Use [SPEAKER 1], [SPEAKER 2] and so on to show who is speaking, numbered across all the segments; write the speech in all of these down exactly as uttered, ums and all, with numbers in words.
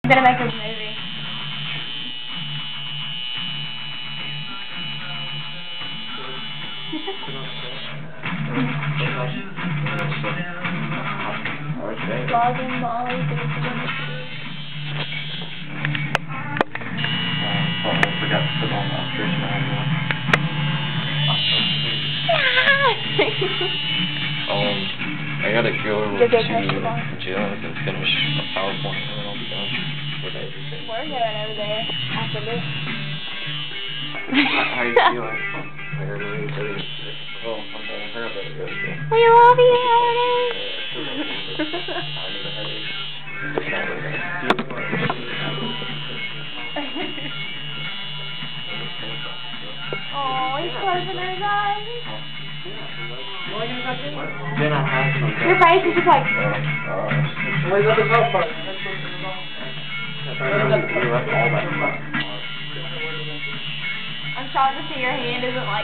[SPEAKER 1] gonna make this movie. Logging Molly,
[SPEAKER 2] Oh, I forgot to put on the ostrich manual. um, I gotta go to jail and finish a PowerPoint and then I'll be done with everything.
[SPEAKER 1] We're going over there after this.
[SPEAKER 2] How are you feeling? I heard Marie said it. Oh, I'm telling her I better go again.
[SPEAKER 1] We love you, oh, he's closing his eyes.
[SPEAKER 2] Then I have some.
[SPEAKER 1] Your face is just like.
[SPEAKER 2] Where's the top part?
[SPEAKER 1] I'm trying to see your hand isn't like.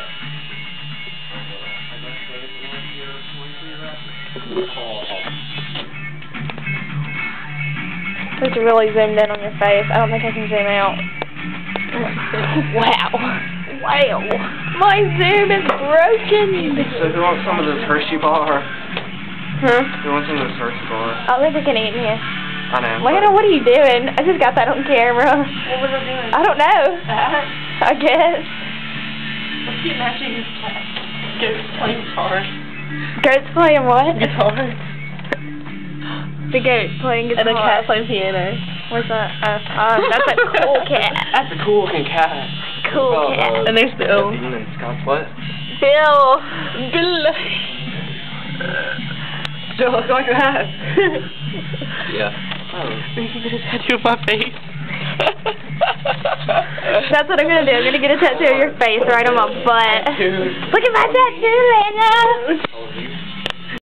[SPEAKER 1] It's really zoomed in on your face. I don't think I can zoom out. Wow. Wow. My zoom is broken.
[SPEAKER 2] So who wants some of this Hershey bar?
[SPEAKER 1] Huh?
[SPEAKER 2] Who wants some of this Hershey bar?
[SPEAKER 1] I think we can eat in here.
[SPEAKER 2] I know.
[SPEAKER 1] Look at what are you doing? I just got that on camera.
[SPEAKER 3] What was I doing?
[SPEAKER 1] I don't know.
[SPEAKER 3] That?
[SPEAKER 1] I guess.
[SPEAKER 3] Let's keep matching his cat. Goat's playing guitar.
[SPEAKER 1] Goat's playing what?
[SPEAKER 3] Guitar.
[SPEAKER 1] The goat playing guitar.
[SPEAKER 3] And the cat playing piano.
[SPEAKER 1] What's that? Uh, uh, that's a cool cat.
[SPEAKER 2] That's a cool looking cat.
[SPEAKER 1] Cool
[SPEAKER 2] about,
[SPEAKER 1] cat.
[SPEAKER 2] Uh,
[SPEAKER 3] and there's Bill.
[SPEAKER 2] Dean and Scott's what?
[SPEAKER 1] Bill.
[SPEAKER 3] Bill. Don't look like that.
[SPEAKER 2] Yeah. Oh.
[SPEAKER 3] Make me get a tattoo of my face.
[SPEAKER 1] That's what I'm gonna do. I'm gonna get a tattoo of your face right on my butt.
[SPEAKER 2] Dude.
[SPEAKER 1] Look at my tattoo, Lena.